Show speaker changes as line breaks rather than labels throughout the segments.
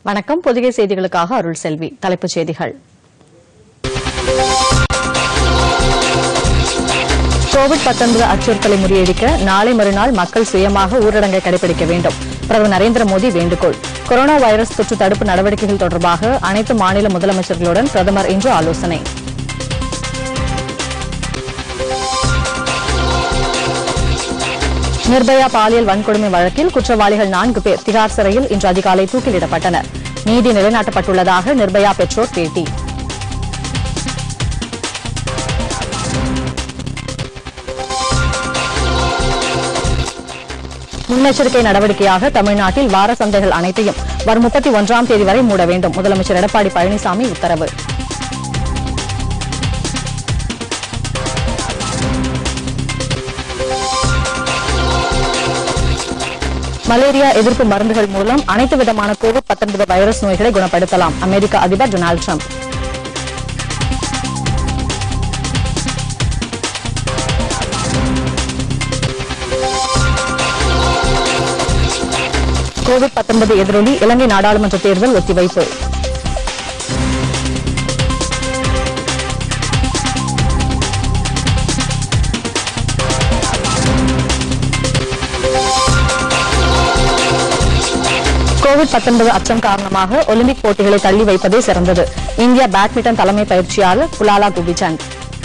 வணக்கம். பொதிகை செய்திகளுக்காக அருள் செல்வி. தலைப்புச் செய்திகள். கோவிட்-19 அச்சுறுத்தலை முறியடிக்க நாளை மறுநாள் மக்கள் சுயமாக ஊரடங்கை கடைபிடிக்க வேண்டும். பிரதமர் நரேந்திர மோடி வேண்டுகோள். கொரோனா வைரஸ் தொற்று தடுப்பு நடவடிக்கைகள் தொடர்பாக அனைத்து மாநில முதலமைச்சர்களுடன் பிரதமர் இன்று ஆலோசனை. நிர்பயா பாலியல் வன்கொடுமை வழக்கில் குற்றவாளிகள் 4 பேர் திகார் சிறையில் இன்று அதிகாலை தூக்கிலிடப்பட்டனர். நீதி நிலைநாட்டப்பட்டுள்ளதாக நிர்பயா பெற்றோர் பேட்டி. முன்னெச்சரிக்கை நடவடிக்கையாக தமிழ்நாட்டில் வார சந்தைகள் அனைத்தையும் வரும் 31ஆம் தேதி வரை மூட வேண்டும். முதலமைச்சர் எடப்பாடி பழனிசாமி உத்தரவு. மலேரியா எதிர்ப்பு மருந்துகள் மூலம் அனைத்து விதமான கோவிட்-19 வைரஸ் நோய்களை குணப்படுத்தலாம். அமெரிக்க அதிபர் டொனால்டு டிரம்ப். கோவிட்-19 எதிரொலி இலங்கை நாடாளுமன்ற தேர்தல் ஒத்திவைப்பு. கோவிட்-19 அச்சம் காரணமாக ஒலிம்பிக் போட்டிகளை தள்ளி வைப்பதே சிறந்தது. இந்திய பேட்மிண்டன் தலைமை பயிற்சியாளர் புலாலா கோபிச்சந்த்.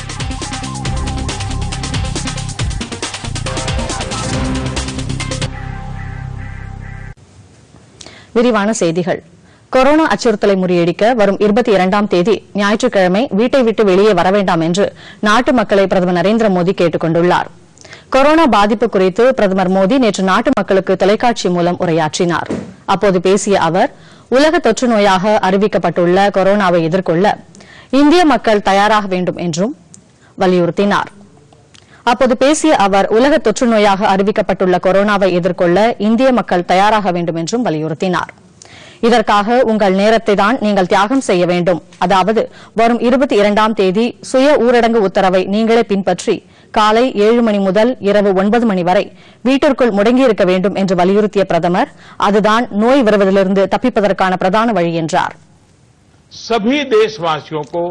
விரிவான செய்திகள். கொரோனா அச்சுறுத்தலை முறியடிக்க வரும் 22ஆம் தேதி ஞாயிற்றுக்கிழமை வீட்டை விட்டு வெளியே வர வேண்டாம் என்று நாட்டு மக்களை பிரதமர் நரேந்திர மோடி கேட்டுக் கொண்டுள்ளார். கொரோனா பாதிப்பு குறித்து பிரதமர் மோடி நேற்று நாட்டு மக்களுக்கு தொலைக்காட்சி மூலம் உரையாற்றினார். அப்போது பேசிய அவர், உலக தொற்று நோயாக அறிவிக்கப்பட்டுள்ள கொரோனாவை எதிர்கொள்ள இந்திய மக்கள் தயாராக வேண்டும் என்றும் வலியுறுத்தினார். அப்போது பேசிய அவர், உலக தொற்று நோயாக அறிவிக்கப்பட்டுள்ள கொரோனாவை எதிர்கொள்ள இந்திய மக்கள் தயாராக வேண்டும் என்றும் வலியுறுத்தினார். இதற்காக உங்கள் நேரத்தை தான் நீங்கள் தியாகம் செய்ய வேண்டும். அதாவது வரும் 22ஆம் தேதி சுய ஊரடங்கு உத்தரவை நீங்களே பின்பற்றி காலை 7 மணி முதல் இரவு 9 மணி வரை வீட்டிற்குள் முடங்கியிருக்க வேண்டும் என்று வலியுறுத்திய பிரதமர், அதுதான் நோய் வருவதிலிருந்து தப்பிப்பதற்கான பிரதான வழி என்றார்.
सभी देशवासियों को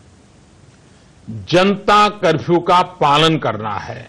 जनता कर्फ्यू का पालन करना है.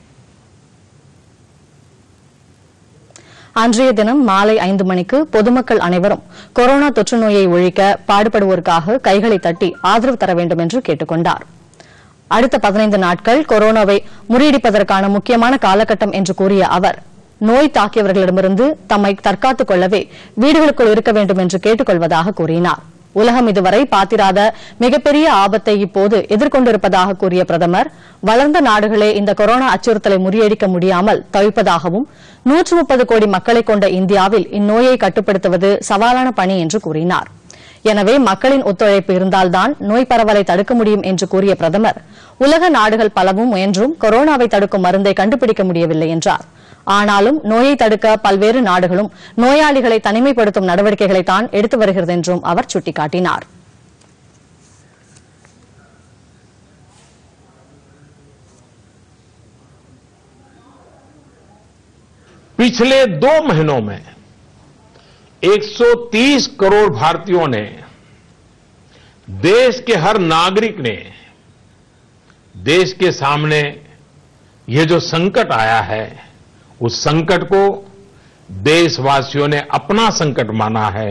அன்றைய தினம் மாலை 5 மணிக்கு பொதுமக்கள் அனைவரும் கொரோனா தொற்று நோயை ஒழிக்க பாடுபடுவோருக்காக கைகளை தட்டி ஆதரவு தர வேண்டும் என்று கேட்டுக் கொண்டார். அடுத்த 15 நாட்கள் கொரோனாவை முறியடிப்பதற்கான முக்கியமான காலகட்டம் என்று கூறிய அவர், நோய் தாக்கியவர்களிடமிருந்து தம்மை தற்காத்துக் கொள்ளவே வீடுகளுக்குள் இருக்க வேண்டும் என்று கேட்டுக் கொள்வதாக கூறினார். உலகம் இதுவரை பார்த்திராத மிகப்பெரிய ஆபத்தை இப்போது எதிர்கொண்டிருப்பதாக கூறிய பிரதமர், வளர்ந்த நாடுகளே இந்த கொரோனா அச்சுறுத்தலை முறியடிக்க முடியாமல் தவிப்பதாகவும் 130 கோடி மக்களை கொண்ட இந்தியாவில் இந்நோயை கட்டுப்படுத்துவது சவாலான பணி என்று கூறினார். எனவே மக்களின் ஒத்துழைப்பு இருந்தால்தான் நோய் பரவலை தடுக்க முடியும் என்று கூறிய பிரதமர், உலக நாடுகள் பலவும் முயன்றும் கொரோனாவை தடுக்கும் மருந்தை கண்டுபிடிக்க முடியவில்லை என்றார். ஆனாலும் நோயை தடுக்க பல்வேறு நாடுகளும் நோயாளிகளை தனிமைப்படுத்தும் நடவடிக்கைகளை தான் எடுத்து வருகிறது என்றும் அவர் சுட்டிக்காட்டினார்.
पिछले 2 महीनों में 130 करोड़ भारतीयों ने, देश के हर नागरिक ने देश के सामने ये जो संकट आया है, उस संकट को देशवासियों ने अपना संकट माना है.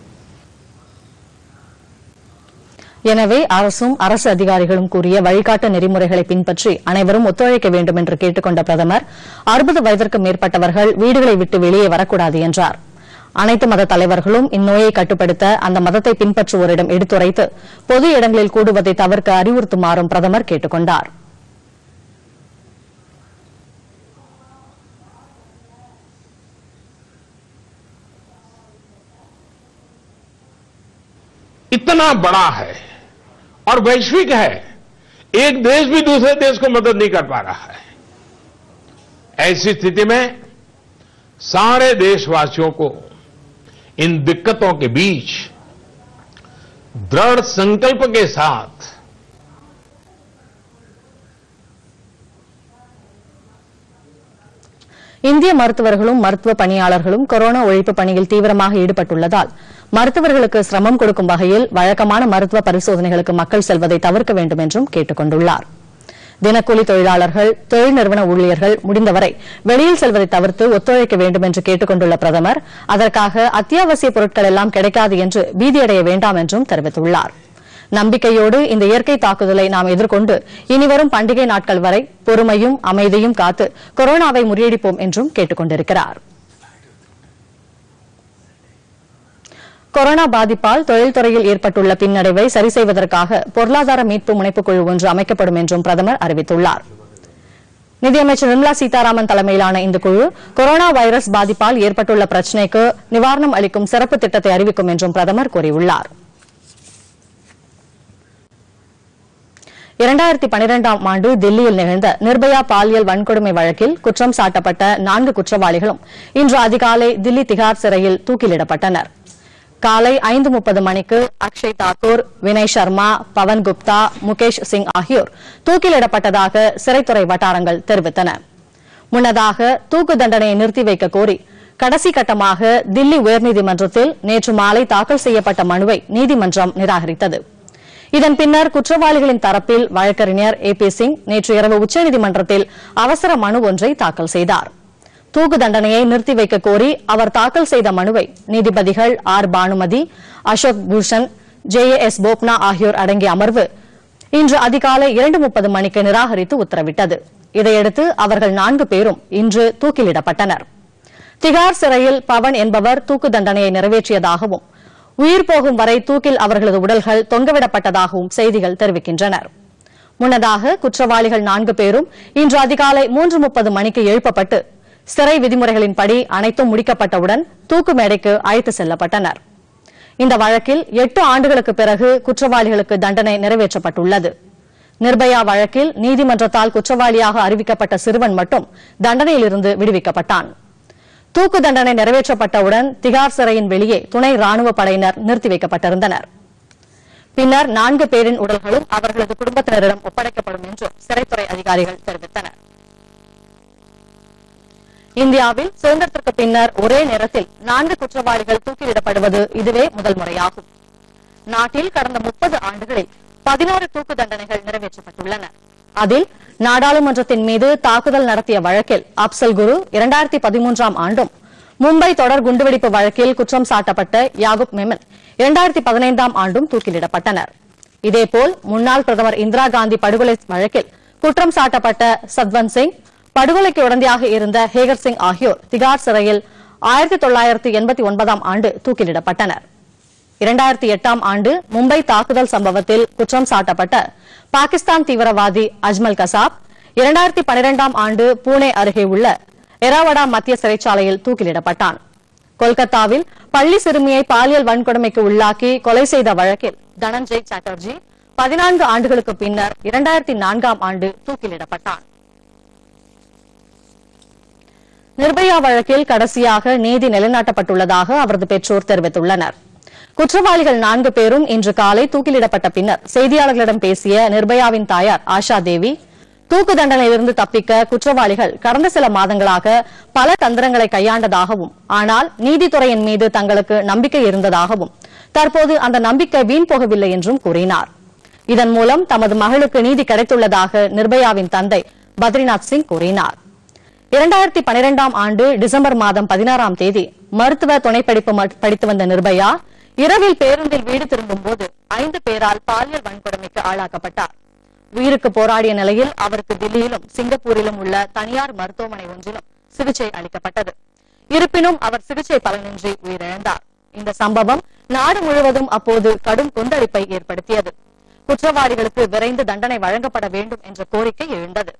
எனவே அரசும் அரசு அதிகாரிகளும் கூறிய வழிகாட்டு நெறிமுறைகளை பின்பற்றி அனைவரும் ஒத்துழைக்க வேண்டும் என்று கேட்டுக் கொண்ட பிரதமர், 60 வயதிற்கு மேற்பட்டவர்கள் வீடுகளை விட்டு வெளியே வரக்கூடாது என்றார். அனைத்து மத தலைவர்களும் இந்நோயை கட்டுப்படுத்த அந்த மதத்தை பின்பற்றுவோரிடம் எடுத்துரைத்து பொது இடங்களில் கூடுவதை தவிர்க்க அறிவுறுத்துமாறும் பிரதமர் கேட்டுக் கொண்டார்.
इतना बड़ा है और वैश्विक है, एक देश भी दूसरे देश को मदद नहीं कर पा रहा है. ऐसी स्थिति में सारे देशवासियों को इन दिक्कतों के बीच दृढ़ संकल्प के साथ
இந்திய மருத்துவர்களும் மருத்துவ பணியாளர்களும் கொரோனா ஒழிப்பு பணியில் தீவிரமாக ஈடுபட்டுள்ளதால் மருத்துவர்களுக்கு சிரமம் கொடுக்கும் வகையில் வழக்கமான மருத்துவ பரிசோதனைகளுக்கு மக்கள் செல்வதை தவிர்க்க வேண்டும் என்றும் கேட்டுக் கொண்டுள்ளார். தினக்கூலி தொழிலாளர்கள், தொழில் நிறுவன ஊழியர்கள் முடிந்தவரை வெளியில் செல்வதை தவிர்த்து ஒத்துழைக்க வேண்டும் என்று கேட்டுக் கொண்டுள்ள பிரதமர், அதற்காக அத்தியாவசிய பொருட்கள் எல்லாம் கிடைக்காது என்று பீதியடைய வேண்டாம் என்றும் தெரிவித்துள்ளார். நம்பிக்கையோடு இந்த இயற்கை தாக்குதலை நாம் எதிர்கொண்டு இனிவரும் பண்டிகை நாட்கள் வரை பொறுமையும் அமைதியும் காத்து கொரோனாவை முறியடிப்போம் என்றும் கேட்டுக் கொண்டிருக்கிறார். கொரோனா பாதிப்பால் தொழில்துறையில் ஏற்பட்டுள்ள பின்னடைவை சரி செய்வதற்காக பொருளாதார மீட்பு முனைப்பு குழு ஒன்று அமைக்கப்படும் என்றும் பிரதமர் அறிவித்துள்ளார். நிதியமைச்சர் நிர்மலா சீதாராமன் தலைமையிலான இந்த குழு கொரோனா வைரஸ் பாதிப்பால் ஏற்பட்டுள்ள பிரச்சினைக்கு நிவாரணம் அளிக்கும் சிறப்பு திட்டத்தை அறிவிக்கும் என்றும் பிரதமர் கூறியுள்ளார். 2012ஆம் ஆண்டு தில்லியில் நிகழ்ந்த நிர்பயா பாலியல் வன்கொடுமை வழக்கில் குற்றம் சாட்டப்பட்ட 4 குற்றவாளிகளும் இன்று அதிகாலை தில்லி திகார் சிறையில் தூக்கிலிடப்பட்டனர். காலை 5:30 மணிக்கு அக்ஷய் தாக்கூர், வினய் சர்மா, பவன் குப்தா, முகேஷ் சிங் ஆகியோர் தூக்கிலிடப்பட்டதாக சிறைத்துறை வட்டாரங்கள் தெரிவித்தன. முன்னதாக தூக்கு தண்டனையை நிறுத்தி வைக்க கோரி கடைசி கட்டமாக தில்லி உயர்நீதிமன்றத்தில் நேற்று மாலை தாக்கல் செய்யப்பட்ட மனுவை நீதிமன்றம் நிராகரித்தது. இதன் பின்னர் குற்றவாளிகளின் தரப்பில் வழக்கறிஞர் AP சிங் நேற்று இரவு உச்சநீதிமன்றத்தில் அவசர மனு ஒன்றை தாக்கல் செய்தார். தூக்கு தண்டனையை நிறுத்தி வைக்க கோரி அவர் தாக்கல் செய்த மனுவை நீதிபதிகள் R. பானுமதி, அசோக் பூஷன், JAS போப்னா ஆகியோர் அடங்கிய அமர்வு இன்று அதிகாலை 2:30 மணிக்கு நிராகரித்து உத்தரவிட்டது. இதையடுத்து அவர்கள் 4 பேரும் இன்று தூக்கிலிடப்பட்டனர். திகார் சிறையில் பவன் என்பவர் தூக்கு தண்டனையை நிறைவேற்றியதாகவும் உயிர் போகும் வரை தூக்கில் அவர்களது உடல்கள் தொங்கவிடப்பட்டதாகவும் செய்திகள் தெரிவிக்கின்றன. முன்னதாக குற்றவாளிகள் 4 பேரும் இன்று அதிகாலை 3:30 மணிக்கு எழுப்பப்பட்டு சிறை விதிமுறைகளின்படி அனைத்தும் முடிக்கப்பட்டவுடன் தூக்கு மேடைக்கு அழைத்து செல்லப்பட்டனர். இந்த வழக்கில் 8 ஆண்டுகளுக்கு பிறகு குற்றவாளிகளுக்கு தண்டனை நிறைவேற்றப்பட்டுள்ளது. நிர்பயா வழக்கில் நீதிமன்றத்தால் குற்றவாளியாக அறிவிக்கப்பட்ட சிறுவன் மட்டும் தண்டனையிலிருந்து விடுவிக்கப்பட்டான். தூக்கு தண்டனை நிறைவேற்றப்பட்டவுடன் திகார் சிறையின் வெளியே துணை ராணுவ படையினர் நிறுத்தி வைக்கப்பட்டிருந்தனர். பின்னர் 4 பேரின் உடல்களும் அவர்களது குடும்பத்தினரிடம் ஒப்படைக்கப்படும் என்று சிறைத்துறை அதிகாரிகள் தெரிவித்தனர். இந்தியாவில் சுதந்திரத்திற்கு பின்னர் ஒரே நேரத்தில் 4 குற்றவாளிகள் தூக்கிலிடப்படுவது இதுவே முதல் முறையாகும். நாட்டில் கடந்த 30 ஆண்டுகளில் 16 தூக்கு தண்டனைகள் நிறைவேற்றப்பட்டுள்ளன. அதில் நாடாளுமன்றத்தின் மீது தாக்குதல் நடத்திய வழக்கில் அப்சல் குரு 2013ஆம் ஆண்டும், மும்பை தொடர் குண்டுவெடிப்பு வழக்கில் குற்றம் சாட்டப்பட்ட யாகூப் மெமன் 2015ஆம் ஆண்டும் தூக்கிலிடப்பட்டனர். இதேபோல் முன்னாள் பிரதமர் இந்திரா காந்தி படுகொலை வழக்கில் குற்றம் சாட்டப்பட்ட சத்வந்த் சிங், படுகொலைக்கு உடந்தையாக இருந்த ஹேகர் சிங் ஆகியோர் திகார் சிறையில் 1989ஆம் ஆண்டு தூக்கிலிடப்பட்டனர். 2008ஆம் ஆண்டு மும்பை தாக்குதல் சம்பவத்தில் குற்றம் சாட்டப்பட்ட பாகிஸ்தான் தீவிரவாதி அஜ்மல் கசாப் 2012ஆம் ஆண்டு பூனே அருகே உள்ள எராவடா மத்திய சிறைச்சாலையில் தூக்கிலிடப்பட்டான். கொல்கத்தாவில் பள்ளி சிறுமியை பாலியல் வன்கொடுமைக்கு உள்ளாக்கி கொலை செய்த வழக்கில் தனஞ்சய் சாட்டர்ஜி 14 ஆண்டுகளுக்கு பின்னர் 2004ஆம் ஆண்டு தூக்கிலிடப்பட்டான். நிர்பயா வழக்கில் கடைசியாக நீதி நிலைநாட்டப்பட்டுள்ளதாக அவரது பெற்றோர் தெரிவித்துள்ளனர். குற்றவாளிகள் 4 பேரும் இன்று காலை தூக்கிலிடப்பட்ட பின்னர் செய்தியாளர்களிடம் பேசிய நிர்பயாவின் தாயார் ஆஷா தேவி, தூக்கு தண்டனையிலிருந்து தப்பிக்க குற்றவாளிகள் கடந்த சில மாதங்களாக பல தந்திரங்களை கையாண்டதாகவும், ஆனால் நீதித்துறையின் மீது தங்களுக்கு நம்பிக்கை இருந்ததாகவும், தற்போது அந்த நம்பிக்கை வீண் போகவில்லை என்றும் கூறினார். இதன் மூலம் தமது மகளுக்கு நீதி கிடைத்துள்ளதாக நிர்பயாவின் தந்தை பத்ரிநாத் சிங் கூறினார். 2012ஆம் ஆண்டு டிசம்பர் மாதம் 16ஆம் தேதி மருத்துவ துணைப்படிப்பு படித்து வந்த நிர்பயா இரவில் பேருந்தில் வீடு திரும்பும் போது 5 பேரால் பாலியல் வன்கொடுமைக்கு ஆளாக்கப்பட்டார். உயிருக்கு போராடிய நிலையில் அவருக்கு தில்லியிலும் சிங்கப்பூரிலும் உள்ள தனியார் மருத்துவமனை ஒன்றிலும் சிகிச்சை அளிக்கப்பட்டது. இருப்பினும் அவர் சிகிச்சை பலனின்றி உயிரிழந்தார். இந்த சம்பவம் நாடு முழுவதும் அப்போது கடும் கொந்தளிப்பை ஏற்படுத்தியது. குற்றவாளிகளுக்கு விரைந்து தண்டனை வழங்கப்பட வேண்டும் என்ற கோரிக்கை எழுந்தது.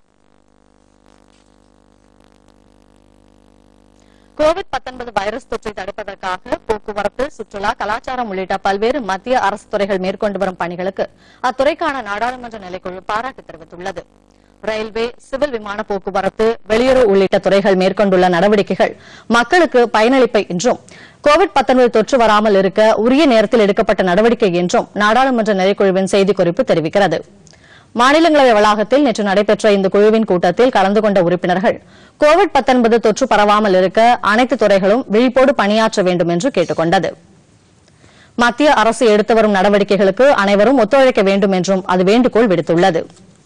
கோவிட்-19 வைரஸ் தொற்றை தடுப்பதற்காக போக்குவரத்து, சுற்றுலா, கலாச்சாரம் உள்ளிட்ட பல்வேறு மத்திய அரசு துறைகள் மேற்கொண்டு வரும் பணிகளுக்கு அத்துறைக்கான நாடாளுமன்ற நிலைக்குழு பாராட்டு தெரிவித்துள்ளது. ரயில்வே, சிவில் விமான போக்குவரத்து, வெளியுறவு உள்ளிட்ட துறைகள் மேற்கொண்டுள்ள நடவடிக்கைகள் மக்களுக்கு பயனளிப்பை என்றும், கோவிட்-19 தொற்று வராமல் இருக்க உரிய நேரத்தில் எடுக்கப்பட்ட நடவடிக்கை என்றும் நாடாளுமன்ற நிலைக்குழுவின் செய்திக்குறிப்பு தெரிவிக்கிறது. மாநிலங்களவை வளாகத்தில் நேற்று நடைபெற்ற இந்த குழுவின் கூட்டத்தில் கலந்து கொண்ட உறுப்பினர்கள் கோவிட்-19 தொற்று பரவாமல் இருக்க அனைத்து துறைகளும் விழிப்போடு பணியாற்ற வேண்டும் என்று கேட்டுக் கொண்டது. மத்திய அரசு எடுத்து வரும் நடவடிக்கைகளுக்கு அனைவரும் ஒத்துழைக்க வேண்டும் என்றும் அது வேண்டுகோள் விடுத்துள்ளது.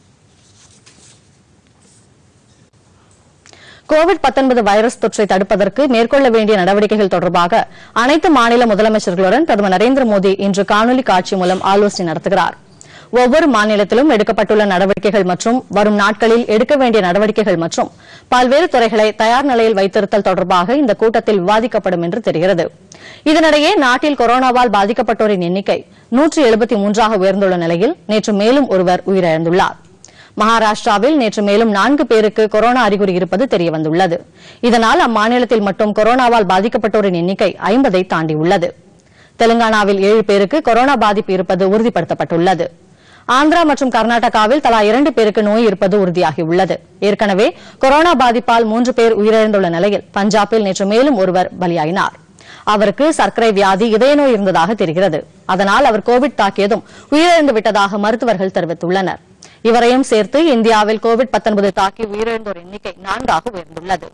கோவிட்-19 வைரஸ் தொற்றை தடுப்பதற்கு மேற்கொள்ள வேண்டிய நடவடிக்கைகள் தொடர்பாக அனைத்து மாநில முதலமைச்சர்களுடன் பிரதமர் நரேந்திர மோடி இன்று காணொலி காட்சி மூலம் ஆலோசனை நடத்துகிறார். ஒவ்வொரு மாநிலத்திலும் எடுக்கப்பட்டுள்ள நடவடிக்கைகள் மற்றும் வரும் நாட்களில் எடுக்க வேண்டிய நடவடிக்கைகள் மற்றும் பல்வேறு துறைகளை தயார் நிலையில் வைத்திருத்தல் தொடர்பாக இந்த கூட்டத்தில் விவாதிக்கப்படும் என்று தெரிகிறது. இதனிடையே நாட்டில் கொரோனாவால் பாதிக்கப்பட்டோரின் எண்ணிக்கை 173ஆக உயர்ந்துள்ள நிலையில் நேற்று மேலும் ஒருவர் உயிரிழந்துள்ளார். மகாராஷ்டிராவில் நேற்று மேலும் 4 பேருக்கு கொரோனா அறிகுறி இருப்பது தெரியவந்துள்ளது. இதனால் அம்மாநிலத்தில் மட்டும் கொரோனாவால் பாதிக்கப்பட்டோரின் எண்ணிக்கை 50ஐ தாண்டியுள்ளது. தெலுங்கானாவில் 7 பேருக்கு கொரோனா பாதிப்பு இருப்பது உறுதிப்படுத்தப்பட்டுள்ளது. ஆந்திரா மற்றும் கர்நாடகாவில் தலா 2 பேருக்கு நோய் இருப்பது உறுதியாகியுள்ளது. ஏற்கனவே கொரோனா பாதிப்பால் 3 பேர் உயிரிழந்துள்ள நிலையில் பஞ்சாபில் நேற்று மேலும் ஒருவர் பலியாயினார். அவருக்கு சர்க்கரை வியாதி, இதய நோய் இருந்ததாக தெரிகிறது. அதனால் அவர் கோவிட் தாக்கியதும் உயிரிழந்து விட்டதாக மருத்துவர்கள் தெரிவித்துள்ளனர். இவரையும் சேர்த்து இந்தியாவில் கோவிட்-19 தாக்கி உயிரிழந்தோர் எண்ணிக்கை 4ஆக உயர்ந்துள்ளது.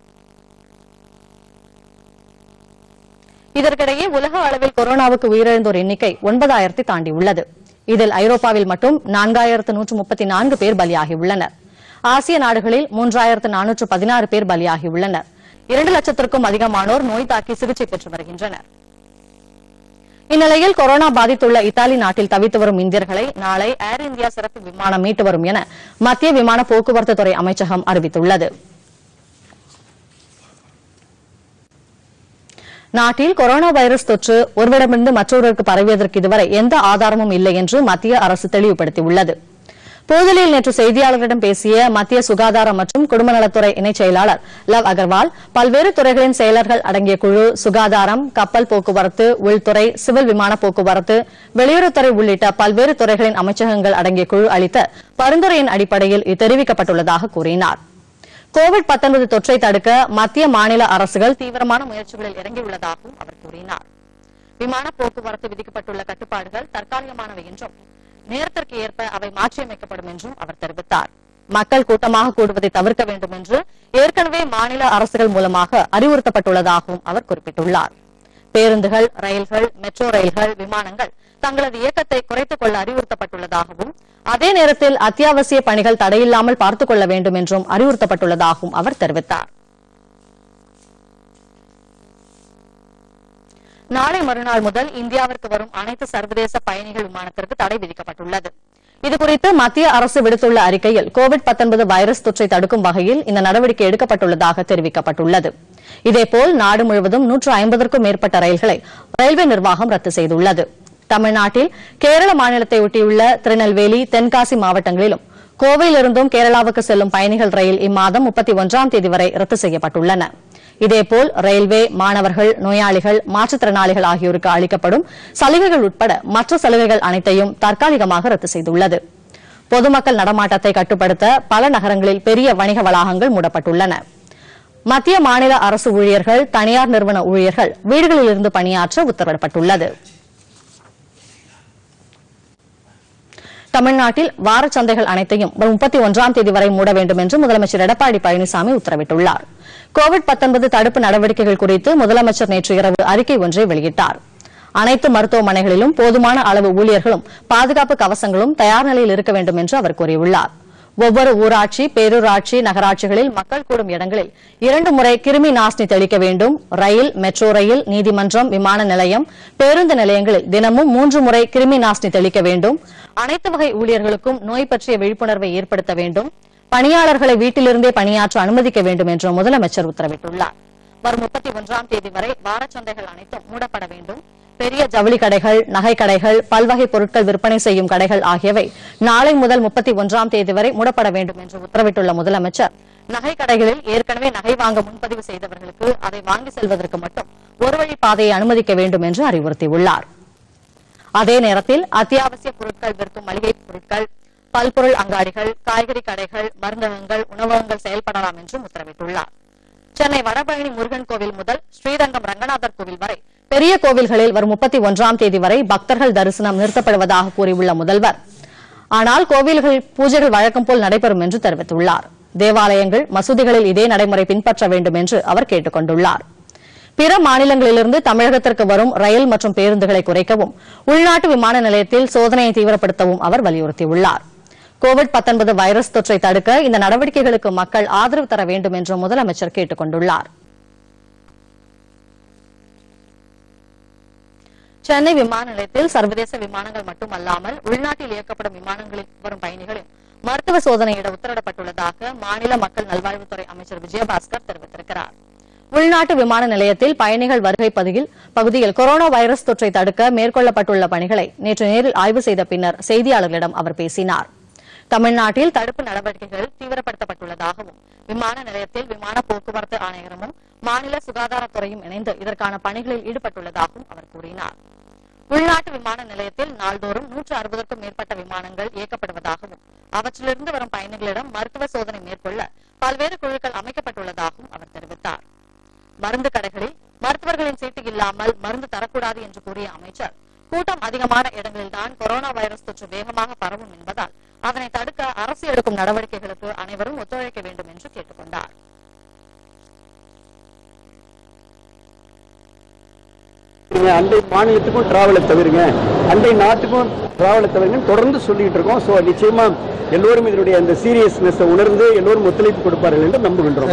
இதற்கிடையே உலக அளவில் கொரோனாவுக்கு உயிரிழந்தோர் எண்ணிக்கை 9000ஐ தாண்டியுள்ளது. இதில் ஐரோப்பாவில் மட்டும் 4134 பேர் பலியாகியுள்ளனர். ஆசிய நாடுகளில் 3416 பேர் பலியாகியுள்ளனர். 2 லட்சத்திற்கும் அதிகமானோர் நோய் தாக்கி சிகிச்சை பெற்று வருகின்றனர். இந்நிலையில் கொரோனா பாதித்துள்ள இத்தாலி நாட்டில் தவித்து வரும் இந்தியர்களை நாளை ஏர் இந்தியா சிறப்பு விமானம் மீட்டு வரும் என மத்திய விமான போக்குவரத்து துறை அமைச்சகம் அறிவித்துள்ளது. நாட்டில் கொரோனா வைரஸ் தொற்று ஒருவரிடமிருந்து மற்றொருவருக்கு பரவியதற்கு இதுவரை எந்த ஆதாரமும் இல்லை என்று மத்திய அரசு தெளிவுபடுத்தியுள்ளது. புதுதில்லியில் நேற்று செய்தியாளர்களிடம் பேசிய மத்திய சுகாதாரம் மற்றும் குடும்ப நலத்துறை இணைச் செயலாளர் லவ் அகர்வால், பல்வேறு துறைகளின் செயலர்கள் அடங்கிய குழு சுகாதாரம், கப்பல் போக்குவரத்து, உள்துறை, சிவில் விமான போக்குவரத்து, வெளியுறவுத்துறை உள்ளிட்ட பல்வேறு துறைகளின் அமைச்சகங்கள் அடங்கிய குழு அளித்த பரிந்துரையின் அடிப்படையில் இது தெரிவிக்கப்பட்டுள்ளதாக கூறினார். கோவிட்-19 தொற்றை தடுக்க மத்திய மாநில அரசுகள் தீவிரமான முயற்சிகளில் இறங்கியுள்ளதாகவும் அவர் கூறினார். விமான போக்குவரத்து விதிக்கப்பட்டுள்ள கட்டுப்பாடுகள் தற்காலிகமானவை என்றும் நேரத்திற்கு ஏற்ப அவை மாற்றியமைக்கப்படும் என்றும் அவர் தெரிவித்தார். மக்கள் கூட்டமாக கூடுவதை தவிர்க்க வேண்டும் என்று ஏற்கனவே மாநில அரசுகள் மூலமாக அறிவுறுத்தப்பட்டுள்ளதாகவும் அவர் குறிப்பிட்டுள்ளார். பேருந்துகள், ரயில்கள், மெட்ரோ ரயில்கள், விமானங்கள் தங்களது இயக்கத்தை குறைத்துக் கொள்ள அறிவுறுத்தப்பட்டுள்ளதாகவும் அதே நேரத்தில் அத்தியாவசிய பணிகள் தடையில்லாமல் பார்த்துக் கொள்ள வேண்டும் என்றும் அறிவுறுத்தப்பட்டுள்ளதாகவும் அவர் தெரிவித்தார். நாளை மறுநாள் முதல் இந்தியாவிற்கு வரும் அனைத்து சர்வதேச பயணிகள் விமானத்திற்கு தடை விதிக்கப்பட்டுள்ளது. இதுகுறித்து மத்திய அரசு விடுத்துள்ள அறிக்கையில் கோவிட்-19 வைரஸ் தொற்றை தடுக்கும் வகையில் இந்த நடவடிக்கை எடுக்கப்பட்டுள்ளதாக தெரிவிக்கப்பட்டுள்ளது. இதேபோல் நாடு முழுவதும் 150க்கும் மேற்பட்ட ரயில்களை ரயில்வே நிர்வாகம் ரத்து செய்துள்ளது. தமிழ்நாட்டில் கேரள மாநிலத்தை ஒட்டியுள்ள திருநெல்வேலி, தென்காசி மாவட்டங்களிலும் கோவையிலிருந்தும் கேரளாவுக்கு செல்லும் பயணிகள் ரயில் இம்மாதம் 31ஆம் தேதி வரை ரத்து செய்யப்பட்டுள்ளன. இதேபோல் ரயில்வே, மாணவர்கள், நோயாளிகள், மாற்றுத்திறனாளிகள் ஆகியோருக்கு அளிக்கப்படும் சலுகைகள் உட்பட மற்ற சலுகைகள் அனைத்தையும் தற்காலிகமாக ரத்து செய்துள்ளது. பொதுமக்கள் நடமாட்டத்தை கட்டுப்படுத்த பல நகரங்களில் பெரிய வணிக வளாகங்கள் மூடப்பட்டுள்ளன. மத்திய மாநில அரசு ஊழியர்கள், தனியார் நிறுவன ஊழியர்கள் வீடுகளிலிருந்து பணியாற்ற உத்தரவிடப்பட்டுள்ளது. தமிழ்நாட்டில் வாரச்சந்தைகள் அனைத்தையும் வரும் 31ஆம் தேதி வரை மூட வேண்டும் என்று முதலமைச்சர் எடப்பாடி பழனிசாமி உத்தரவிட்டுள்ளார். கோவிட்-19 தடுப்பு நடவடிக்கைகள் குறித்து முதலமைச்சர் நேற்று இரவு அறிக்கை ஒன்றை வெளியிட்டார். அனைத்து மருத்துவமனைகளிலும் போதுமான அளவு ஊழியர்களும் பாதுகாப்பு கவசங்களும் தயார் நிலையில் இருக்க வேண்டும் என்று அவர் கூறியுள்ளார். ஒவ்வொரு ஊராட்சி, பேரூராட்சி, நகராட்சிகளில் மக்கள் கூடும் இடங்களில் 2 முறை கிருமி நாசினி தெளிக்க வேண்டும். ரயில், மெட்ரோ ரயில், நீதிமன்றம், விமான நிலையம், பேருந்து நிலையங்களில் தினமும் 3 முறை கிருமி நாசினி தெளிக்க வேண்டும். அனைத்து வகை ஊழியர்களுக்கும் நோய் பற்றிய விழிப்புணர்வை ஏற்படுத்த வேண்டும். பணியாளர்களை வீட்டிலிருந்தே பணியாற்ற அனுமதிக்க வேண்டும் என்று முதலமைச்சர் உத்தரவிட்டுள்ளார். வரும் 31ஆம் தேதி வரை வாரச்சந்தைகள் அனைத்தும் மூடப்பட வேண்டும். பெரிய ஜவுளி கடைகள், நகை கடைகள், பல்வகை பொருட்கள் விற்பனை செய்யும் கடைகள் ஆகியவை நாளை முதல் 31ஆம் தேதி வரை மூடப்பட வேண்டும் என்று உத்தரவிட்டுள்ள முதலமைச்சர், நகை கடைகளில் ஏற்கனவே நகை வாங்க முன்பதிவு செய்தவர்களுக்கு அதை வாங்கி செல்வதற்கு மட்டும் ஒரு வழி பாதையை அனுமதிக்க வேண்டும் என்று அறிவுறுத்தியுள்ளார். அதே நேரத்தில் அத்தியாவசிய பொருட்கள் விற்கும் மளிகை பொருட்கள், பல்பொருள் அங்காடிகள், காய்கறி கடைகள், மருந்தகங்கள், உணவகங்கள் செயல்படலாம் என்றும் உத்தரவிட்டுள்ளார். சென்னை வடபழனி முருகன் கோவில் முதல் ஸ்ரீரங்கம் ரங்கநாதர் கோவில் வரை பெரிய கோவில்களில் வரும் 31ஆம் தேதி வரை பக்தர்கள் தரிசனம் நிறுத்தப்படுவதாக கூறியுள்ள முதல்வர், ஆனால் கோவில்களில் பூஜைகள் வழக்கம் போல் நடைபெறும் என்று தெரிவித்துள்ளார். தேவாலயங்கள், மசூதிகளில் இதே நடைமுறை பின்பற்ற வேண்டும் என்று அவர் கேட்டுக் கொண்டுள்ளார். பிற மாநிலங்களிலிருந்து தமிழகத்திற்கு வரும் ரயில் மற்றும் பேருந்துகளை குறைக்கவும், உள்நாட்டு விமான நிலையத்தில் சோதனையை தீவிரப்படுத்தவும் அவர் வலியுறுத்தியுள்ளார். கோவிட்-19 வைரஸ் தொற்றை தடுக்க இந்த நடவடிக்கைகளுக்கு மக்கள் ஆதரவு தர வேண்டும் என்று முதலமைச்சர் கேட்டுக் கொண்டுள்ளார். சென்னை விமான நிலையத்தில் சர்வதேச விமானங்கள் மட்டுமல்லாமல் உள்நாட்டில் இயக்கப்படும் விமானங்களில் வரும் பயணிகளின் மருத்துவ சோதனையிட உத்தரவிடப்பட்டுள்ளதாக மாநில மக்கள் நல்வாழ்வுத்துறை அமைச்சர் விஜயபாஸ்கர் தெரிவித்திருக்கிறார். உள்நாட்டு விமான நிலையத்தில் பயணிகள் வருகை பகுதியில் கொரோனா வைரஸ் தொற்றை தடுக்க மேற்கொள்ளப்பட்டுள்ள பணிகளை நேற்று நேரில் ஆய்வு செய்த பின்னர் செய்தியாளர்களிடம் அவர் பேசினார். தமிழ்நாட்டில் தடுப்பு நடவடிக்கைகள் தீவிரப்படுத்தப்பட்டுள்ளதாகவும், விமான நிலையத்தில் விமான போக்குவரத்து ஆணையரமும் மாநில சுகாதாரத்துறையும் இணைந்து இதற்கான பணிகளில் ஈடுபட்டுள்ளதாகவும் அவர் கூறினார். உள்நாட்டு விமான நிலையத்தில் நாள்தோறும் 160க்கும் மேற்பட்ட விமானங்கள் இயக்கப்படுவதாகவும், அவற்றிலிருந்து வரும் பயணிகளிடம் மருத்துவ சோதனை மேற்கொள்ள பல்வேறு குழுக்கள் அமைக்கப்பட்டுள்ளதாகவும் அவர் தெரிவித்தார். மருந்து கடைகளில் மருத்துவர்களின் சீட்டு இல்லாமல் மருந்து தரக்கூடாது என்று கூறிய அமைச்சர், கூட்டம் அதிகமான இடங்களில்தான் கொரோனா வைரஸ் தொற்று வேகமாக பரவும் என்பதால் அதனை தடுக்க அரசு எடுக்கும் நடவடிக்கைகளுக்கு அனைவரும் ஒத்துழைக்க வேண்டும் என்று கேட்டுக் கொண்டார்.
அண்டை மாநிலத்துக்கும் டிராவலை தவிருங்க, அண்டை நாட்டுக்கும் டிராவலை தவிருங்க தொடர்ந்து சொல்லிட்டு இருக்கோம். சோ நிச்சயமா எல்லோரும் இதனுடைய அந்த சீரியஸ்னஸ் உணர்ந்து எல்லோரும் ஒத்துழைப்பு கொடுப்பார்கள் என்று நம்புகின்றோம்.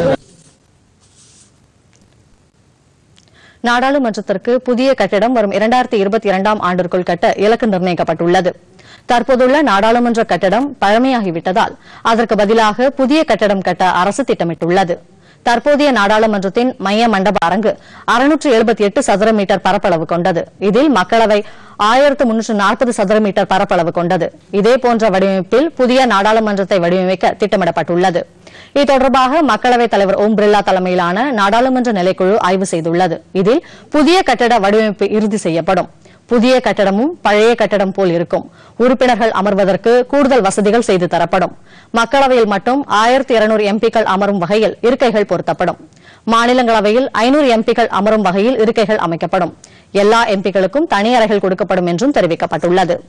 நாடாளுமன்றத்திற்கு புதிய கட்டிடம் வரும் 2022ஆம் ஆண்டிற்குள் கட்ட இலக்கு நிர்ணயிக்கப்பட்டுள்ளது. தற்போதுள்ள நாடாளுமன்ற கட்டடம் பழமையாகிவிட்டதால் அதற்கு பதிலாக புதிய கட்டடம் கட்ட அரசு திட்டமிட்டுள்ளது. தற்போதைய நாடாளுமன்றத்தின் மைய மண்டப அரங்கு 678 சதுர மீட்டர் பரப்பளவு கொண்டது. இதில் மக்களவை 1340 சதுர மீட்டர் பரப்பளவு கொண்டது. இதேபோன்ற வடிவமைப்பில் புதிய நாடாளுமன்றத்தை வடிவமைக்க திட்டமிடப்பட்டுள்ளது. இது தொடர்பாக மக்களவைத் தலைவர் ஓம் பிர்லா தலைமையிலான நாடாளுமன்ற நிலைக்குழு ஆய்வு செய்துள்ளது. இதில் புதிய கட்டட வடிவமைப்பு இறுதி செய்யப்படும். புதிய கட்டடமும் பழைய கட்டடம் போல் இருக்கும். உறுப்பினர்கள் அமர்வதற்கு கூடுதல் வசதிகள் செய்து தரப்படும். மக்களவையில் மட்டும் 1200 எம்பிக்கள் அமரும் வகையில் இருக்கைகள் பொருத்தப்படும். மாநிலங்களவையில் 500 எம்பிக்கள் அமரும் வகையில் இருக்கைகள் அமைக்கப்படும். எல்லா எம்பிக்களுக்கும் தனி அறைகள் கொடுக்கப்படும் என்றும் தெரிவிக்கப்பட்டுள்ளது.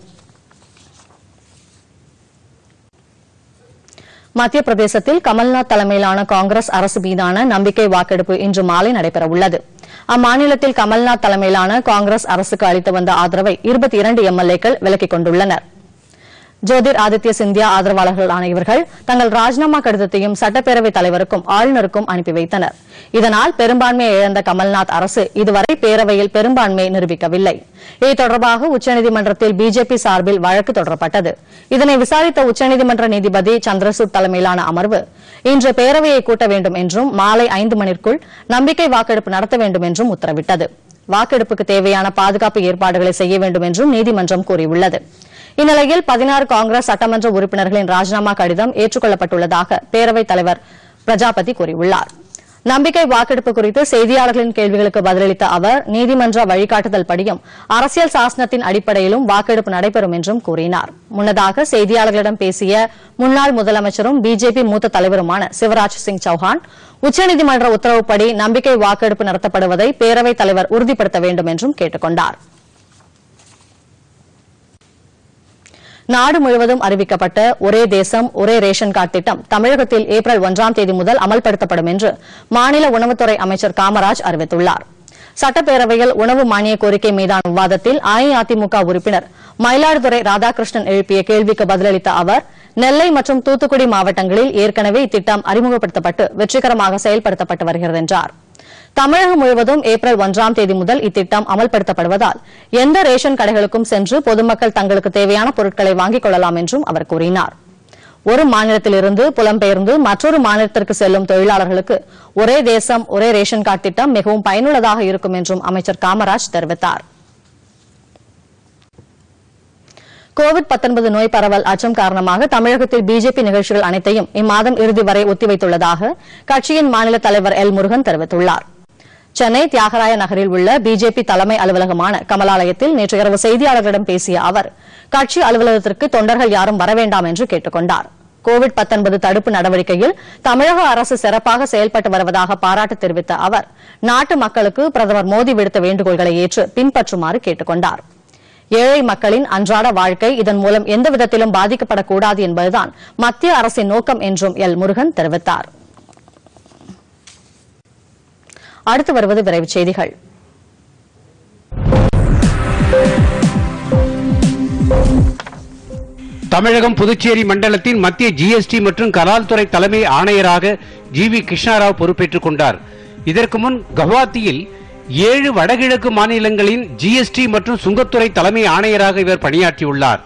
மத்திய பிரதேசத்தில் கமல்நாத் தலைமையிலான காங்கிரஸ் அரசு மீதான நம்பிக்கை வாக்கெடுப்பு இன்று மாலை நடைபெறவுள்ளது. அம்மாநிலத்தில் கமல்நாத் தலைமையிலான காங்கிரஸ் அரசுக்கு அளித்து வந்த ஆதரவை 22 எம்எல்ஏக்கள் விலக்கிக் கொண்டுள்ளனர். ஜோதிர் ஆதித்ய சிந்தியா ஆதரவாளர்களான இவர்கள் தங்கள் ராஜினாமா கடிதத்தையும் சட்டப்பேரவைத் தலைவருக்கும் ஆளுநருக்கும் அனுப்பி வைத்தனர். இதனால் பெரும்பான்மையை இழந்த கமல்நாத் அரசு இதுவரை பேரவையில் பெரும்பான்மையை நிரூபிக்கவில்லை. இது தொடர்பாக உச்சநீதிமன்றத்தில் பிஜேபி சார்பில் வழக்கு தொடரப்பட்டது. இதனை விசாரித்த உச்சநீதிமன்ற நீதிபதி சந்திரசூட் தலைமையிலான அமர்வு இன்று பேரவையை கூட்ட வேண்டும் என்றும் மாலை 5 மணிக்குள் நம்பிக்கை வாக்கெடுப்பு நடத்த வேண்டும் என்றும் உத்தரவிட்டது. வாக்கெடுப்புக்கு தேவையான பாதுகாப்பு ஏற்பாடுகளை செய்ய வேண்டும் என்றும் நீதிமன்றம் கூறியுள்ளது. இந்நிலையில் 16 காங்கிரஸ் சட்டமன்ற உறுப்பினர்களின் ராஜினாமா கடிதம் ஏற்றுக்கொள்ளப்பட்டுள்ளதாக பேரவைத் தலைவர் பிரஜாபதி கூறியுள்ளார். நம்பிக்கை வாக்கெடுப்பு குறித்து செய்தியாளர்களின் கேள்விகளுக்கு பதிலளித்த அவர், நீதிமன்ற வழிகாட்டுதல் படியும் அரசியல் சாசனத்தின் அடிப்படையிலும் வாக்கெடுப்பு நடைபெறும் என்றும் கூறினார். முன்னதாக செய்தியாளர்களிடம் பேசிய முன்னாள் முதலமைச்சரும் பிஜேபி மூத்த தலைவருமான சிவராஜ் சிங் சௌஹான், உச்சநீதிமன்ற உத்தரவுப்படி நம்பிக்கை வாக்கெடுப்பு நடத்தப்படுவதை பேரவைத் தலைவர் உறுதிப்படுத்த வேண்டும் என்றும் கேட்டுக் கொண்டார். நாடு முழுவதும் அறிவிக்கப்பட்ட ஒரே தேசம் ஒரே ரேஷன் கார்டு திட்டம் தமிழகத்தில் ஏப்ரல் 1ஆம் தேதி முதல் அமல்படுத்தப்படும் என்று மாநில உணவுத்துறை அமைச்சர் காமராஜ் அறிவித்துள்ளார். சட்டப்பேரவையில் உணவு மானிய கோரிக்கை மீதான விவாதத்தில் அஇஅதிமுக உறுப்பினர் மயிலாடுதுறை ராதாகிருஷ்ணன் எழுப்பிய கேள்விக்கு பதிலளித்த அவர், நெல்லை மற்றும் தூத்துக்குடி மாவட்டங்களில் ஏற்கனவே இத்திட்டம் அறிமுகப்படுத்தப்பட்டு வெற்றிகரமாக செயல்படுத்தப்பட்டு வருகிறது என்றார். தமிழகம் முழுவதும் ஏப்ரல் 1ஆம் தேதி முதல் இத்திட்டம் அமல்படுத்தப்படுவதால் எந்த ரேஷன் கடைகளுக்கும் சென்று பொதுமக்கள் தங்களுக்கு தேவையான பொருட்களை வாங்கிக் கொள்ளலாம் என்றும் அவர் கூறினார். ஒரு மாநிலத்திலிருந்து புலம்பெயர்ந்து மற்றொரு மாநிலத்திற்கு செல்லும் தொழிலாளர்களுக்கு ஒரே தேசம் ஒரே ரேஷன் கார்டு திட்டம் மிகவும் பயனுள்ளதாக இருக்கும் என்றும் அமைச்சர் காமராஜ் தெரிவித்தார். கோவிட்-19 நோய் பரவல் அச்சம் காரணமாக தமிழகத்தில் பிஜேபி நிகழ்ச்சிகள் அனைத்தையும் இம்மாதம் இறுதி வரை ஒத்திவைத்துள்ளதாக கட்சியின் மாநில தலைவர் எல் முருகன் தெரிவித்துள்ளார். சென்னை தியாகராய நகரில் உள்ள பிஜேபி தலைமை அலுவலகமான கமலாலயத்தில் நேற்று இரவு செய்தியாளர்களிடம் பேசிய அவர், கட்சி அலுவலகத்திற்கு தொண்டர்கள் யாரும் வரவேண்டாம் என்று கேட்டுக் கொண்டார். கோவிட்-19 தடுப்பு நடவடிக்கையில் தமிழக அரசு சிறப்பாக செயல்பட்டு வருவதாக பாராட்டு தெரிவித்த அவர், நாட்டு மக்களுக்கு பிரதமர் மோடி விடுத்த வேண்டுகோள்களை ஏற்று பின்பற்றுமாறு கேட்டுக் கொண்டார். ஏழை மக்களின் அன்றாட வாழ்க்கை இதன் மூலம் எந்த விதத்திலும் பாதிக்கப்படக்கூடாது என்பதுதான் மத்திய அரசின் நோக்கம் என்றும் எல் முருகன் தெரிவித்தார். அடுத்து வருவது விரைவுச் செய்திகள்.
தமிழகம் புதுச்சேரி மண்டலத்தின் மத்திய ஜிஎஸ்டி மற்றும் கலால்துறை தலைமை ஆணையராக ஜி.வி. கிருஷ்ணாராவ் பொறுப்பேற்றுக் கொண்டார். இதற்கு முன் கவுஹாத்தியில் 7 வடகிழக்கு மாநிலங்களின் ஜிஎஸ்டி மற்றும் சுங்கத்துறை தலைமை ஆணையராக இவர் பணியாற்றியுள்ளார்.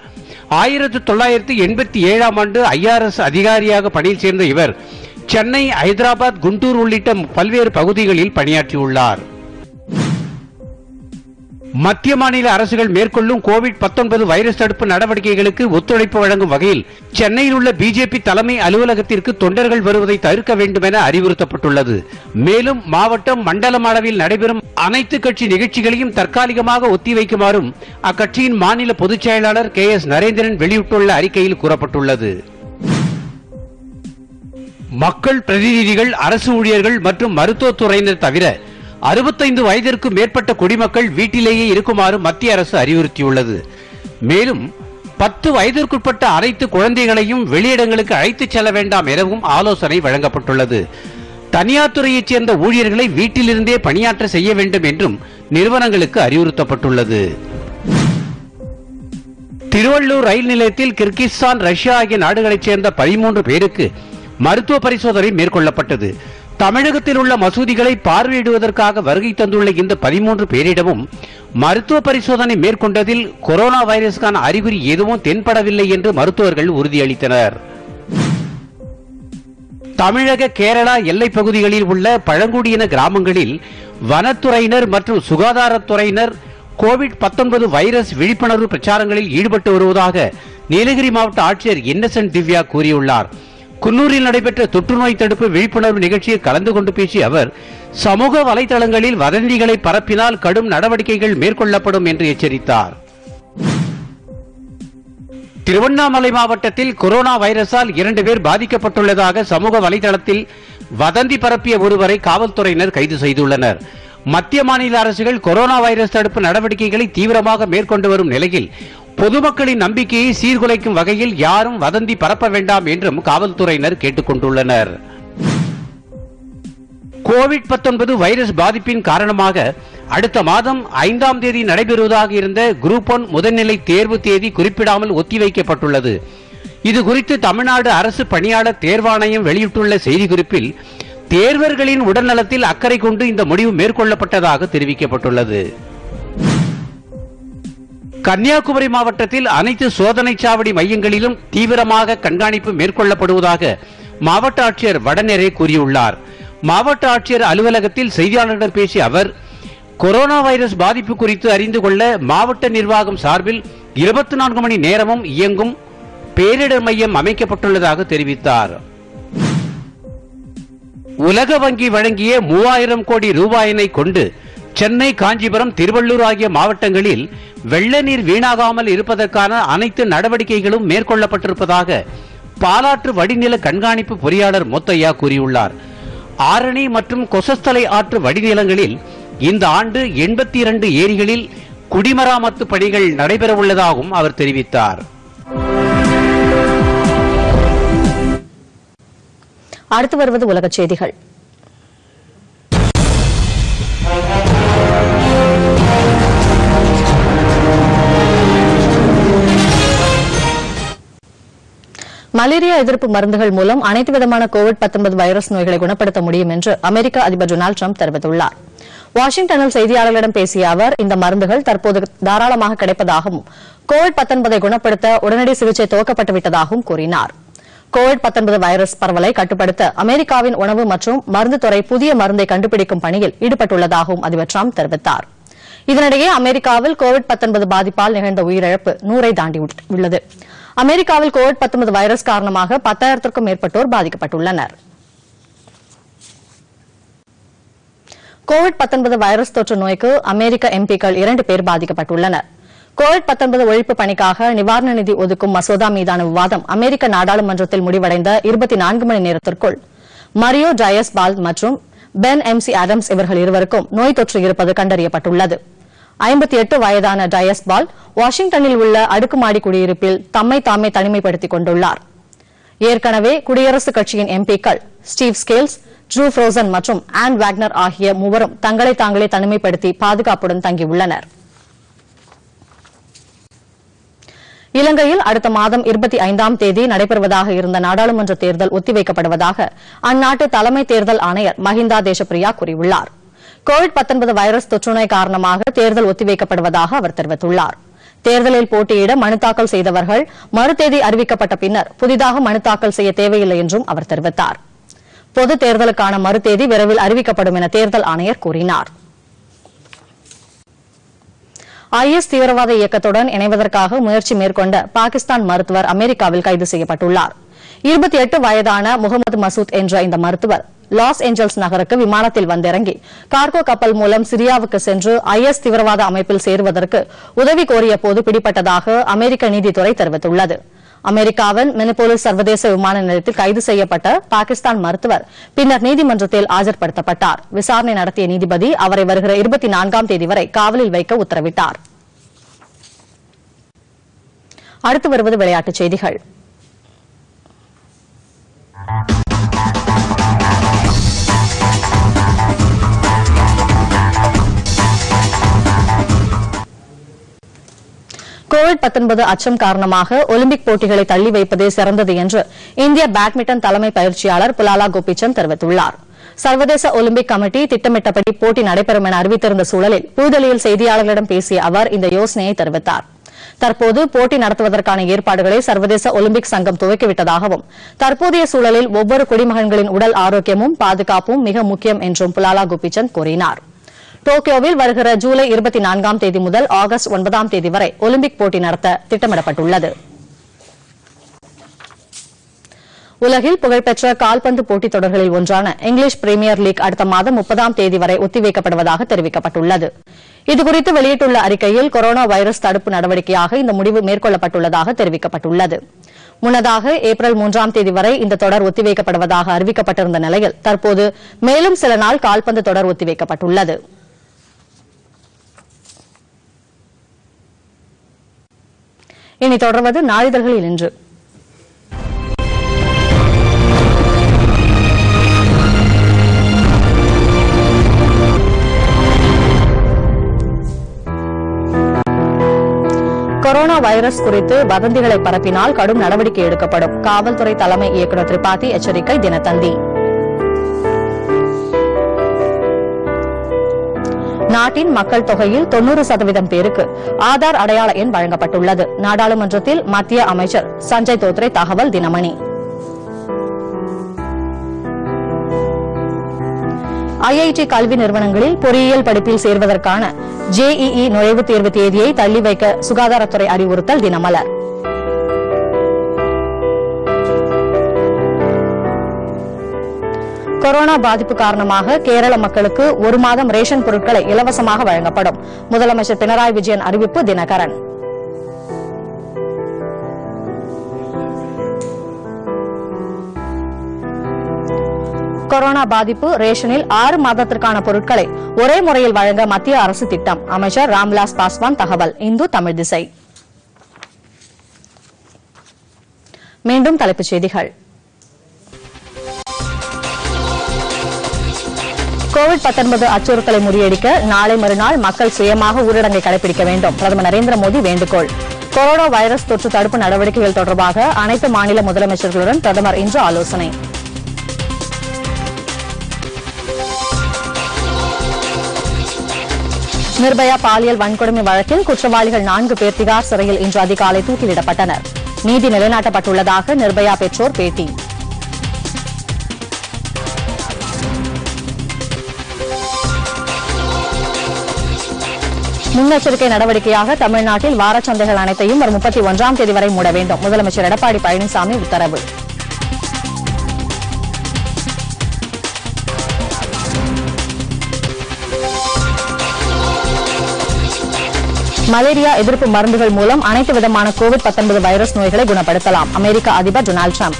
1987ஆம் ஆண்டு IRS அதிகாரியாக பணியில் சேர்ந்த இவர் சென்னை, ஹைதராபாத், குண்டூர் உள்ளிட்ட பல்வேறு பகுதிகளில் பணியாற்றியுள்ளார். மத்திய மாநில அரசுகள் மேற்கொள்ளும் கோவிட்-19 வைரஸ் தடுப்பு நடவடிக்கைகளுக்கு ஒத்துழைப்பு வழங்கும் வகையில் சென்னையில் உள்ள பிஜேபி தலைமை அலுவலகத்திற்கு தொண்டர்கள் வருவதை தவிர்க்க வேண்டும் என அறிவுறுத்தப்பட்டுள்ளது. மேலும் மாவட்டம், மண்டலம் அளவில் நடைபெறும் அனைத்து கட்சி நிகழ்ச்சிகளையும் தற்காலிகமாக ஒத்திவைக்குமாறும் அக்கட்சியின் மாநில பொதுச் செயலாளர் KS நரேந்திரன் வெளியிட்டுள்ள அறிக்கையில் கூறப்பட்டுள்ளது. மக்கள் பிரதிநிதிகள், அரசு ஊழியர்கள் மற்றும் மருத்துவத்துறையினர் தவிர 65 வயதிற்கு மேற்பட்ட குடிமக்கள் வீட்டிலேயே இருக்குமாறு மத்திய அரசு அறிவுறுத்தியுள்ளது. மேலும் 10 வயதிற்குட்பட்ட அனைத்து குழந்தைகளையும் வெளியிடங்களுக்கு அழைத்துச் செல்ல வேண்டாம் எனவும் ஆலோசனை வழங்கப்பட்டுள்ளது. தனியார் துறையைச் சேர்ந்த ஊழியர்களை வீட்டிலிருந்தே பணியாற்ற செய்ய வேண்டும் என்றும் நிறுவனங்களுக்கு அறிவுறுத்தப்பட்டுள்ளது. திருவள்ளூர் ரயில் நிலையத்தில் கிர்கிஸ்தான், ரஷ்யா ஆகிய நாடுகளைச் சேர்ந்த 13 பேருக்கு மருத்துவ பரிசோதனை மேற்கொள்ளப்பட்டது. தமிழகத்தில் உள்ள மசூதிகளை பார்வையிடுவதற்காக வருகை தந்துள்ள இந்த 13 பேரிடமும் மருத்துவ பரிசோதனை மேற்கொண்டதில் கொரோனா வைரஸுக்கான அறிகுறி எதுவும் தென்படவில்லை என்று மருத்துவர்கள் உறுதியளித்தனர். தமிழக, கேரளா எல்லைப் பகுதிகளில் உள்ள பழங்குடியின கிராமங்களில் வனத்துறையினர் மற்றும் சுகாதாரத்துறையினர் கோவிட்-19 வைரஸ் விழிப்புணர்வு பிரச்சாரங்களில் ஈடுபட்டு வருவதாக நீலகிரி மாவட்ட ஆட்சியர் இன்னசென்ட் திவ்யா கூறியுள்ளார். குன்னூரில் நடைபெற்ற தொற்றுநோய் தடுப்பு விழிப்புணர்வு நிகழ்ச்சியில் கலந்து கொண்டு பேசிய அவர், சமூக வலைதளங்களில் வதந்திகளை பரப்பினால் கடும் நடவடிக்கைகள் மேற்கொள்ளப்படும் என்று எச்சரித்தார். திருவண்ணாமலை மாவட்டத்தில் கொரோனா வைரஸால் 2 பேர் பாதிக்கப்பட்டுள்ளதாக சமூக வலைதளத்தில் வதந்தி பரப்பிய ஒருவரை காவல்துறையினர் கைது செய்துள்ளனர். மத்திய மாநில அரசுகள் கொரோனா வைரஸ் தடுப்பு நடவடிக்கைகளை தீவிரமாக மேற்கொண்டு வரும் நிலையில் பொதுமக்களின் நம்பிக்கையை சீர்குலைக்கும் வகையில் யாரும் வதந்தி பரப்ப வேண்டாம் என்றும் காவல்துறையினர் கேட்டுக் கொண்டுள்ளனர். கோவிட்-19 வைரஸ் பாதிப்பின் காரணமாக அடுத்த மாதம் 5ஆம் தேதி நடைபெறுவதாக இருந்த குரூப் 1 முதல்நிலை தேர்வு தேதி குறிப்பிடாமல் ஒத்திவைக்கப்பட்டுள்ளது. இதுகுறித்து தமிழ்நாடு அரசு பணியாளர் தேர்வாணையம் வெளியிட்டுள்ள செய்திக்குறிப்பில், தேர்வர்களின் உடல்நலத்தில் அக்கறை கொண்டு இந்த முடிவு மேற்கொள்ளப்பட்டதாக தெரிவிக்கப்பட்டுள்ளது. கன்னியாகுமரி மாவட்டத்தில் அனைத்து சோதனை சாவடி மையங்களிலும் தீவிரமாக கண்காணிப்பு மேற்கொள்ளப்படுவதாக மாவட்ட ஆட்சியர் வடநேரே கூறியுள்ளார். மாவட்ட ஆட்சியர் அலுவலகத்தில் செய்தியாளர்களிடம் பேசிய அவர், கொரோனா வைரஸ் பாதிப்பு குறித்து அறிந்து கொள்ள மாவட்ட நிர்வாகம் சார்பில் 24 மணி நேரமும் இயங்கும் பேரிடர் மையம் அமைக்கப்பட்டுள்ளதாக தெரிவித்தார். உலக வங்கி வழங்கிய 3000 கோடி ரூபாயினை கொண்டு சென்னை, காஞ்சிபுரம், திருவள்ளூர் ஆகிய மாவட்டங்களில் வெள்ள நீர் வீணாகாமல் இருப்பதற்கான அனைத்து நடவடிக்கைகளும் மேற்கொள்ளப்பட்டிருப்பதாக பாலாற்று வடிநில கண்காணிப்பு பொறியாளர் முத்தையா கூறியுள்ளார். ஆரணி மற்றும் கொசஸ்தலை ஆற்று வடிநிலங்களில் இந்த ஆண்டு 82 ஏரிகளில் குடிமராமத்து பணிகள் நடைபெறவுள்ளதாகவும் அவர் தெரிவித்தார்.
அடுத்து வருவது உலகச் செய்திகள். மலேரியா எதிர்ப்பு மருந்துகள் மூலம் அனைத்து விதமான கோவிட்-19 வைரஸ் நோய்களை குணப்படுத்த முடியும் என்று அமெரிக்க அதிபர் டொனால்டு டிரம்ப் தெரிவித்துள்ளார். வாஷிங்டனில் செய்தியாளர்களிடம் பேசிய அவர், இந்த மருந்துகள் தற்போது தாராளமாக கிடைப்பதாகவும் கோவிட்-19 குணப்படுத்த உடனடி சிகிச்சை துவக்கப்பட்டு விட்டதாகவும் கூறினார். கோவிட்-19 வைரஸ் பரவலை கட்டுப்படுத்த அமெரிக்காவின் உணவு மற்றும் மருந்து துறை புதிய மருந்தை கண்டுபிடிக்கும் பணியில் ஈடுபட்டுள்ளதாகவும் அதிபர் டிரம்ப் தெரிவித்தார். இதனிடையே அமெரிக்காவில் கோவிட்-19 பாதிப்பால் நிகழ்ந்த உயிரிழப்பு 100ஐ தாண்டியுள்ளது. அமெரிக்காவில் கோவிட்-19 வைரஸ் காரணமாக 10,000க்கும் மேற்பட்டோர் பாதிக்கப்பட்டுள்ளனர். கோவிட்-19 வைரஸ் தொற்று நோய்க்கு அமெரிக்க எம்பிக்கள் 2 பேர் பாதிக்கப்பட்டுள்ளனர். கோவிட்-19 ஒழிப்பு பணிக்காக நிவாரண நிதி ஒதுக்கும் மசோதா மீதான விவாதம் அமெரிக்க நாடாளுமன்றத்தில் முடிவடைந்த 24 மணி நேரத்திற்குள் மரியோ டயஸ் பால்ட் மற்றும் பென் எம்சி ஆடம்ஸ் இவர்கள் இருவருக்கும் நோய் தொற்று இருப்பது கண்டறியப்பட்டுள்ளது. 58 வயதான டயஸ் பால் வாஷிங்டனில் உள்ள அடுக்குமாடி குடியிருப்பில் தம்மை தாமே தனிமைப்படுத்திக் கொண்டுள்ளார். ஏற்கனவே குடியரசுக் கட்சியின் எம்பிக்கள் ஸ்டீவ் ஸ்கேல்ஸ், ட்ரூ ஃப்ரோசன் மற்றும் ஆன் வாக்னர் ஆகிய மூவரும் தங்களை தாங்களே தனிமைப்படுத்தி பாதுகாப்புடன் தங்கியுள்ளனர். இலங்கையில் அடுத்த மாதம் 25ஆம் தேதி நடைபெறுவதாக இருந்த நாடாளுமன்ற தேர்தல் ஒத்திவைக்கப்படுவதாக அந்நாட்டு தலைமை தேர்தல் ஆணையர் மஹிந்தா தேசப்பிரியா கூறியுள்ளார். கோவிட்-19 வைரஸ் தொற்றுநோய் காரணமாக தேர்தல் ஒத்திவைக்கப்படுவதாக அவர் தெரிவித்துள்ளார். தேர்தலில் போட்டியிட மனு தாக்கல் செய்தவர்கள் மறுதேதி அறிவிக்கப்பட்ட பின்னர் புதிதாக மனு தாக்கல் செய்ய தேவையில்லை என்றும் அவர் தெரிவித்தார். பொது தேர்தலுக்கான மறுதேதி விரைவில் அறிவிக்கப்படும் என தேர்தல் ஆணையர் கூறினார். IS தீவிரவாத இயக்கத்துடன் இணைவதற்காக முயற்சி மேற்கொண்ட பாகிஸ்தான் மருத்துவர் அமெரிக்காவில் கைது செய்யப்பட்டுள்ளார். 28 வயதான முகமது மசூத் என்ற இந்த மருத்துவர் லாஸ் ஏஞ்சல்ஸ் நகருக்கு விமானத்தில் வந்திறங்கி கார்கோ கப்பல் மூலம் சிரியாவுக்கு சென்று IS தீவிரவாத அமைப்பில் சேருவதற்கு உதவி கோரிய போது பிடிபட்டதாக அமெரிக்க நீதித்துறை தெரிவித்துள்ளது. அமெரிக்காவின் மினிபோலிஸ் சர்வதேச விமான நிலையத்தில் கைது செய்யப்பட்ட பாகிஸ்தான் மருத்துவர் பின்னர் நீதிமன்றத்தில் ஆஜர்படுத்தப்பட்டார். விசாரணை நடத்திய நீதிபதி அவரை வருகிற 24ஆம் தேதி வரை காவலில் வைக்க உத்தரவிட்டார். அடுத்து வருவது விளையாட்டுச் செய்திகள். கோவிட்-19 அச்சம் காரணமாக ஒலிம்பிக் போட்டிகளை தள்ளி வைப்பதே சிறந்தது என்று இந்திய பேட்மிண்டன் தலைமை பயிற்சியாளர் புலாலா கோபிசந்த் தெரிவித்துள்ளார். சர்வதேச ஒலிம்பிக் கமிட்டி திட்டமிட்டபடி போட்டி நடைபெறும் என அறிவித்திருந்த சூழலில் புதுதில்லியில் செய்தியாளர்களிடம் பேசிய அவர் இந்த யோசனையை தெரிவித்தார். தற்போது போட்டி நடத்துவதற்கான ஏற்பாடுகளை சர்வதேச ஒலிம்பிக் சங்கம் துவக்கிவிட்டதாகவும் தற்போதைய சூழலில் ஒவ்வொரு குடிமகன்களின் உடல் ஆரோக்கியமும் பாதுகாப்பும் மிக முக்கியம் என்றும் புலாலா கோபிசந்த் கூறினார். டோக்கியோவில் வருகிற ஜூலை 24ஆம் தேதி முதல் ஆகஸ்ட் 9ஆம் தேதி வரை ஒலிம்பிக் போட்டி நடத்த திட்டமிடப்பட்டுள்ளது. உலகில் புகழ்பெற்ற கால்பந்து போட்டித் தொடர்களில் ஒன்றான இங்கிலீஷ் பிரீமியர் லீக் அடுத்த மாதம் 30ஆம் தேதி வரை ஒத்திவைக்கப்படுவதாக தெரிவிக்கப்பட்டுள்ளது. இதுகுறித்து வெளியிட்டுள்ள அறிக்கையில் கொரோனா வைரஸ் தடுப்பு நடவடிக்கையாக இந்த முடிவு மேற்கொள்ளப்பட்டுள்ளதாக தெரிவிக்கப்பட்டுள்ளது. முன்னதாக ஏப்ரல் 3ஆம் தேதி வரை இந்த தொடர் ஒத்திவைக்கப்படுவதாக அறிவிக்கப்பட்டிருந்த நிலையில் தற்போது மேலும் சில நாள் கால்பந்து தொடர் ஒத்திவைக்கப்பட்டுள்ளது. இனி தொடர்வது நாளிதழ்களில் இன்று. கொரோனா வைரஸ் குறித்து வதந்திகளை பரப்பினால் கடும் நடவடிக்கை எடுக்கப்படும். காவல்துறை தலைமை இயக்குநர் திரிபாதி எச்சரிக்கை. தினத்தந்தி. நாட்டின் மக்கள் தொகையில் 90% பேருக்கு ஆதார் அடையாள எண் வழங்கப்பட்டுள்ளது. நாடாளுமன்றத்தில் மத்திய அமைச்சர் சஞ்சய் தோத்ரே தகவல். தினமணி. IIT கல்வி நிறுவனங்களில் பொறியியல் படிப்பில் சேர்வதற்கான JEE நுழைவுத் தேர்வு தேதியை தள்ளி வைக்க சுகாதாரத்துறை அறிவுறுத்தல். தினமலர். கொரோனா பாதிப்பு காரணமாக கேரள மக்களுக்கு 1 மாதம் ரேஷன் பொருட்களை இலவசமாக வழங்கப்படும். முதலமைச்சர் பினராயி விஜயன் அறிவிப்பு. தினகரன். கொரோனா பாதிப்பு ரேஷனில் 6 மாதத்திற்கான பொருட்களை ஒரே முறையில் வழங்க மத்திய அரசு திட்டம். அமைச்சர் ராம்விலாஸ் பாஸ்வான் தகவல். இந்து தமிழ் திசை. மீண்டும் தலைப்புச் செய்திகள். கோவிட்-19 அச்சுறுத்தலை முறியடிக்க நாளை மறுநாள் மக்கள் சுயமாக ஊரடங்கை கடைபிடிக்க வேண்டும். பிரதமர் நரேந்திர மோடி வேண்டுகோள். கொரோனா வைரஸ் தொற்று தடுப்பு நடவடிக்கைகள் தொடர்பாக அனைத்து மாநில முதலமைச்சர்களுடன் பிரதமர் இன்று ஆலோசனை. நிர்பயா பாலியல் வன்கொடுமை வழக்கில் குற்றவாளிகள் 4 பேர் திகார் சிறையில் இன்று அதிகாலை தூக்கிலிடப்பட்டனர். நீதி நிலைநாட்டப்பட்டுள்ளதாக நிர்பயா பெற்றோர் பேட்டி. முன்னெச்சரிக்கை நடவடிக்கையாக தமிழ்நாட்டில் வாரச்சந்தைகள் அனைத்தையும் வரும் 31ஆம் தேதி வரை மூட வேண்டும். முதலமைச்சர் எடப்பாடி பழனிசாமி உத்தரவு. மலேரியா எதிர்ப்பு மருந்துகள் மூலம் அனைத்து விதமான கோவிட்-19 வைரஸ் நோய்களை குணப்படுத்தலாம். அமெரிக்க அதிபர் டொனால்டு டிரம்ப்.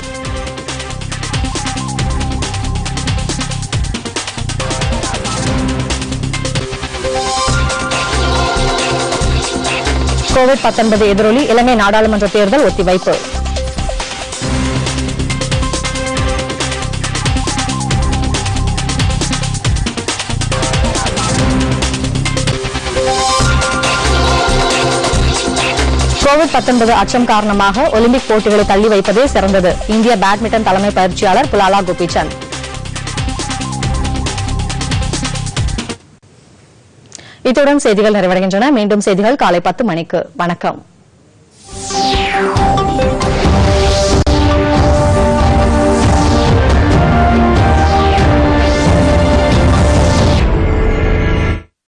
கோவிட்-19 எதிரொலி இலங்கை நாடாளுமன்ற தேர்தல் ஒத்திவைப்பு. கோவிட்-19 அச்சம் காரணமாக ஒலிம்பிக் போட்டிகளை தள்ளி வைப்பதே சிறந்தது. இந்திய பேட்மிண்டன் தலைமை பயிற்சியாளர் புலாலா கோபிசந்த். இத்துடன் செய்திகள் நிறைவடைகின்றன. மீண்டும் செய்திகள் காலை 10 மணிக்கு. வணக்கம்.